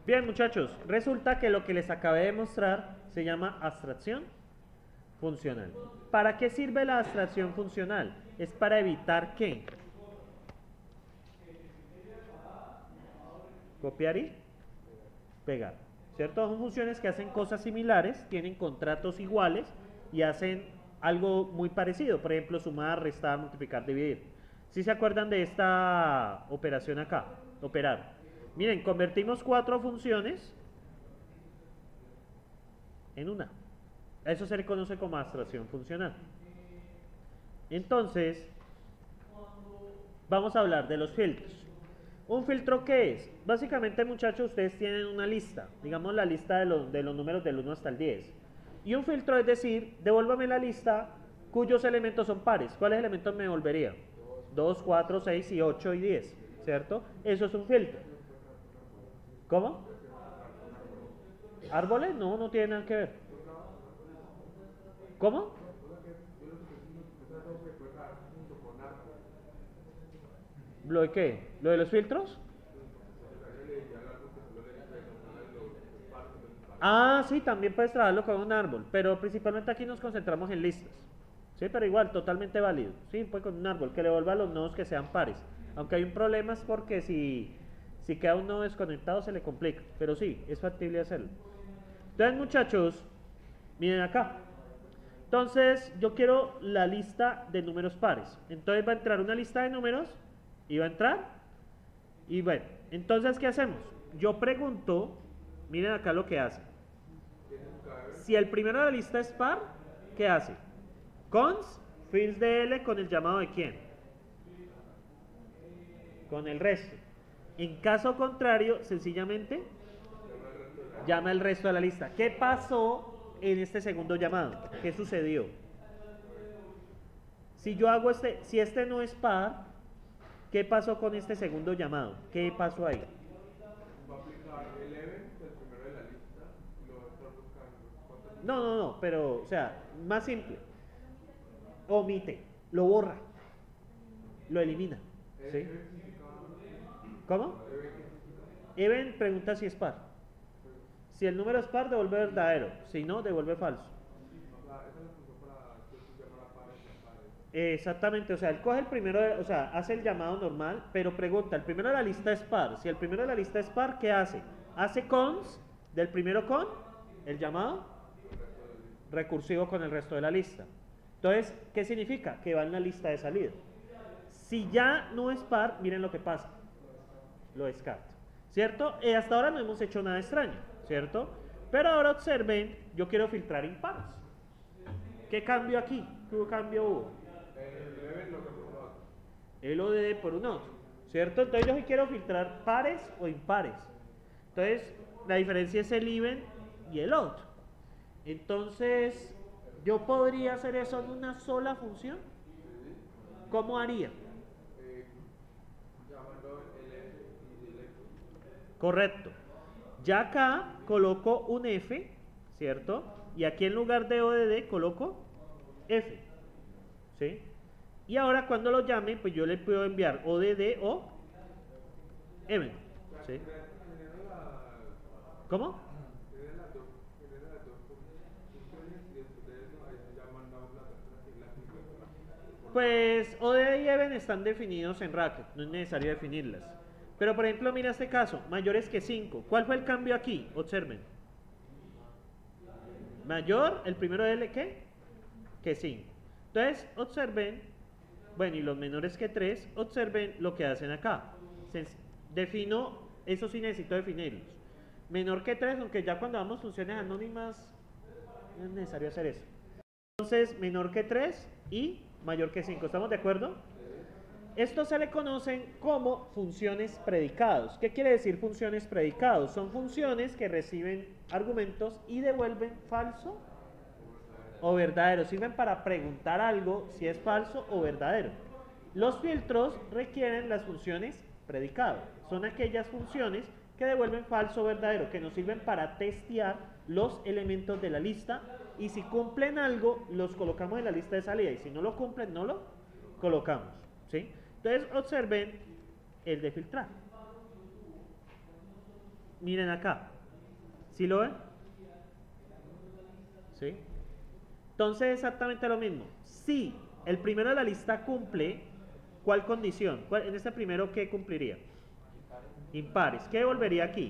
Bien, muchachos, resulta que lo que les acabé de mostrar se llama abstracción funcional. ¿Para qué sirve la abstracción funcional? Es para evitar ¿qué? Copiar y pegar, ¿cierto? Son funciones que hacen cosas similares, tienen contratos iguales y hacen algo muy parecido, por ejemplo, sumar, restar, multiplicar, dividir. ¿Sí se acuerdan de esta operación acá? Operar. Miren, convertimos 4 funciones en una. Eso se le conoce como abstracción funcional. Entonces, vamos a hablar de los filtros. ¿Un filtro qué es? Básicamente, muchachos, ustedes tienen una lista, digamos la lista de los números del 1 hasta el 10. Y un filtro es decir, devuélvame la lista cuyos elementos son pares. ¿Cuáles elementos me devolvería? 2, 4, 6 y 8 y 10, ¿cierto? Eso es un filtro. ¿Cómo? ¿Árboles? No, no tiene nada que ver. ¿Cómo? ¿Lo de qué? ¿Lo de los filtros? Ah, sí, también puedes trabajarlo con un árbol, pero principalmente aquí nos concentramos en listas. Sí, pero igual, totalmente válido. Sí, pues con un árbol que le devuelva los nodos que sean pares. Aunque hay un problema es porque si queda un nodo desconectado se le complica. Pero sí, es factible hacerlo. Entonces, muchachos, miren acá. Entonces, yo quiero la lista de números pares. Entonces va a entrar una lista de números y va a entrar. Y bueno, entonces, ¿qué hacemos? Yo pregunto, miren acá lo que hace. Si el primero de la lista es par, ¿qué hace? Cons, fills de L con el llamado de quién? Con el resto. En caso contrario, sencillamente llama el resto de la lista. ¿Qué pasó en este segundo llamado? ¿Qué sucedió? Si yo hago si este no es par, ¿qué pasó con este segundo llamado? ¿Qué pasó ahí? Va a aplicar el event del primero de la lista y lo va a estar buscando. No, pero, o sea, más simple. Omite, lo borra, lo elimina. ¿Sí? ¿Cómo? Even pregunta si es par. Si el número es par, devuelve verdadero. Si no, devuelve falso. Exactamente, o sea, él coge el primero, o sea, hace el llamado normal, pero pregunta, el primero de la lista es par. Si el primero de la lista es par, ¿qué hace? Hace cons del primero con el llamado recursivo con el resto de la lista. Entonces, ¿qué significa? Que va en la lista de salida. Si ya no es par, miren lo que pasa. Lo descarto, ¿cierto? Hasta ahora no hemos hecho nada extraño, ¿cierto? Pero ahora observen, yo quiero filtrar impares. ¿Qué cambio aquí? ¿Qué cambio hubo? El ODD por un otro, ¿cierto? Entonces yo sí quiero filtrar pares o impares. Entonces, la diferencia es el even y el odd. Entonces, ¿yo podría hacer eso en una sola función? ¿Cómo haría? Correcto. Ya acá coloco un F, ¿cierto? Y aquí en lugar de ODD coloco F, ¿sí? Y ahora cuando lo llame, pues yo le puedo enviar ODD o M, ¿sí? ¿Cómo? Pues ODD y Even están definidos en Racket, no es necesario definirlas. Pero por ejemplo, mira este caso, mayores que 5. ¿Cuál fue el cambio aquí? Observen. Mayor, el primero de L, ¿qué? Que 5. Entonces, observen, bueno, y los menores que 3, observen lo que hacen acá. Defino, eso sí necesito definirlos. Menor que 3, aunque ya cuando damos funciones anónimas, no es necesario hacer eso. Entonces, menor que 3 y mayor que 5. ¿Estamos de acuerdo? Esto se le conocen como funciones predicados. ¿Qué quiere decir funciones predicados? Son funciones que reciben argumentos y devuelven falso o verdadero. Sirven para preguntar algo si es falso o verdadero. Los filtros requieren las funciones predicados. Son aquellas funciones que devuelven falso o verdadero, que nos sirven para testear los elementos de la lista y si cumplen algo, los colocamos en la lista de salida y si no lo cumplen, no lo colocamos, ¿sí? Entonces observen el de filtrar. miren acá. ¿Sí lo ven? ¿Sí? Entonces exactamente lo mismo. Si el primero de la lista cumple, ¿cuál condición? En este primero, ¿qué cumpliría? Impares. ¿Qué devolvería aquí?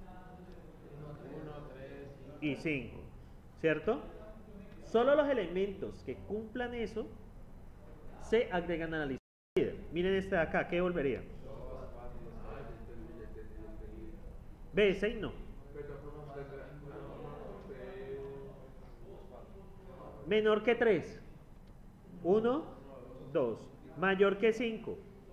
1, 3 y 5. ¿Cierto? Solo los elementos que cumplan eso se agregan a la lista líder. Miren este de acá, ¿qué devolvería? B, 6 no. Menor que 3. 1, 2. Mayor que 5.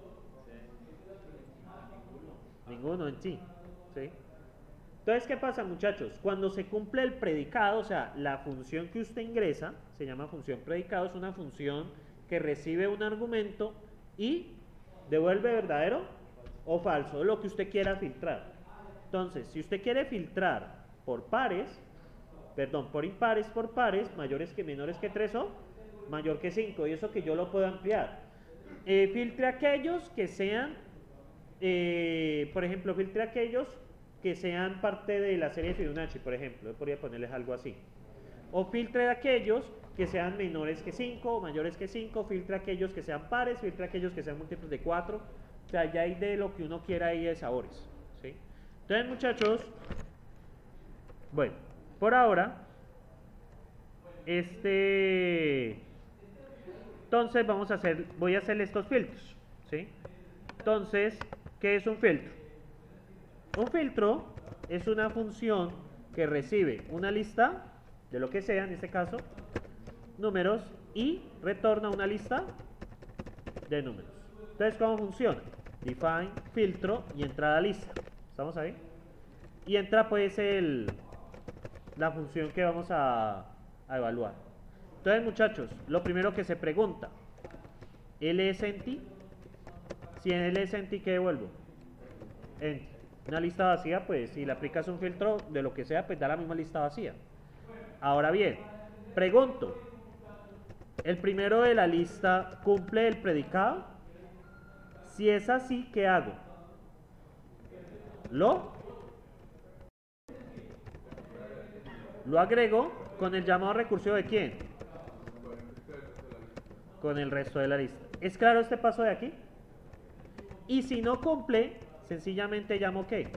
Ninguno en sí. ¿Sí? Entonces, ¿qué pasa, muchachos? Cuando se cumple el predicado, o sea, la función que usted ingresa, se llama función predicado, es una función que recibe un argumento y devuelve verdadero o falso, lo que usted quiera filtrar. Entonces, si usted quiere filtrar por pares, perdón, por impares, por pares, mayores que menores que 3 o mayor que 5, y eso que yo lo puedo ampliar. Filtre aquellos que sean, por ejemplo, filtre aquellos que sean parte de la serie de Fibonacci, por ejemplo, yo podría ponerles algo así. O filtre de aquellos que sean menores que 5 o mayores que 5, filtre aquellos que sean pares, filtre aquellos que sean múltiplos de 4, o sea, ya hay de lo que uno quiera ahí de sabores, ¿sí? Entonces, muchachos, bueno, por ahora, entonces voy a hacer estos filtros, ¿sí? Entonces, ¿qué es un filtro? Un filtro es una función que recibe una lista de lo que sea, en este caso, números, y retorna una lista de números. Entonces, ¿cómo funciona? Define, filtro y entrada lista. ¿Estamos ahí? Y entra pues la función que vamos a evaluar. Entonces, muchachos, lo primero que se pregunta, ¿L es empty? Si en L es empty, ¿qué devuelvo? Empty. Una lista vacía, pues si le aplicas un filtro de lo que sea, pues da la misma lista vacía. Ahora bien, pregunto, ¿el primero de la lista cumple el predicado? Si es así, ¿qué hago? Lo agrego con el llamado recursivo de ¿quién? Con el resto de la lista. ¿Es claro este paso de aquí? Y si no cumple, sencillamente llamo ¿qué?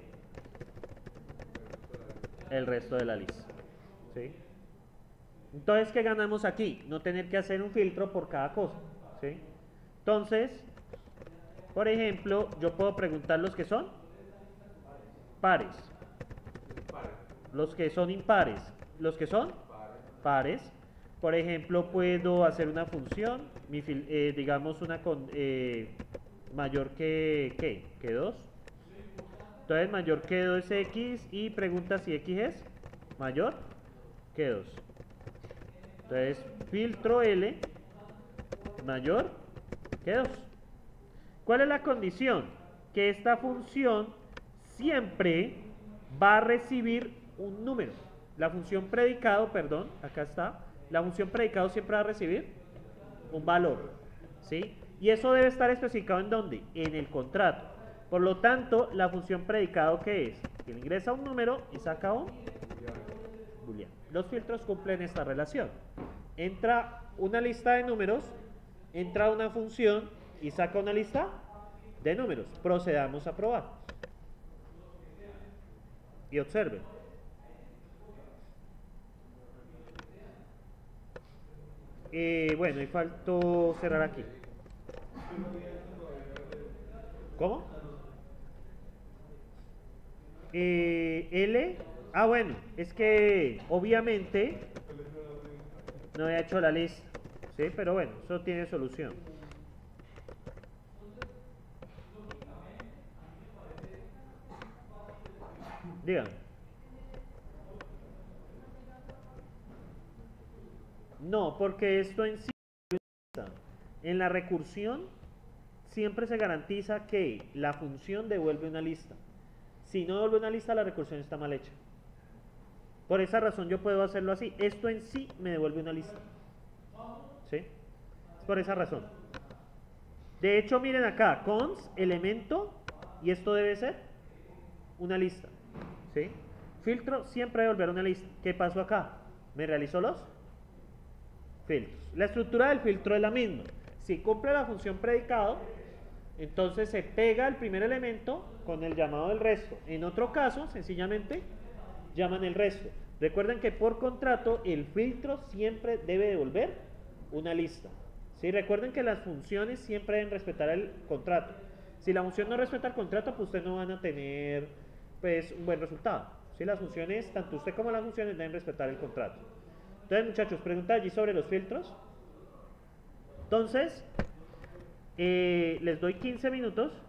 El resto de la lista. ¿Sí? Entonces, ¿qué ganamos aquí? No tener que hacer un filtro por cada cosa. ¿Sí? Entonces, por ejemplo, yo puedo preguntar los que son pares, los que son impares, los que son pares. Por ejemplo, puedo hacer una función, digamos una con mayor que 2. Entonces, mayor que 2 es x y pregunta si x es mayor que 2. Entonces, filtro L mayor que 2. ¿Cuál es la condición? Que esta función siempre va a recibir un número. La función predicado, perdón, acá está. La función predicado siempre va a recibir un valor, ¿sí? Y eso debe estar especificado ¿en dónde? En el contrato. Por lo tanto, la función predicado, ¿qué es? Que ingresa un número y saca un booleano. Los filtros cumplen esta relación. Entra una lista de números, entra una función y saca una lista de números. Procedamos a probar. Y observen. Bueno, y faltó cerrar aquí. ¿Cómo? L. Ah, bueno, es que obviamente no había hecho la lista. Sí, pero bueno, eso tiene solución. Díganme. No, porque esto en sí, en la recursión, siempre se garantiza que la función devuelve una lista. Si no devuelve una lista, la recursión está mal hecha. Por esa razón yo puedo hacerlo así. Esto en sí me devuelve una lista. ¿Sí? Es por esa razón. De hecho, miren acá, cons, elemento, y esto debe ser una lista. ¿Sí? ¿sí? Filtro siempre devolver una lista. ¿Qué pasó acá? Me realizó los filtros. La estructura del filtro es la misma. Si cumple la función predicado, entonces se pega el primer elemento con el llamado del resto. En otro caso, sencillamente, llaman el resto. Recuerden que por contrato, el filtro siempre debe devolver una lista. ¿Sí? Recuerden que las funciones siempre deben respetar el contrato. Si la función no respeta el contrato, pues ustedes no van a tener pues, un buen resultado. ¿Sí? Las funciones, tanto usted como las funciones deben respetar el contrato. Entonces, muchachos, pregunta allí sobre los filtros. Entonces, les doy 15 minutos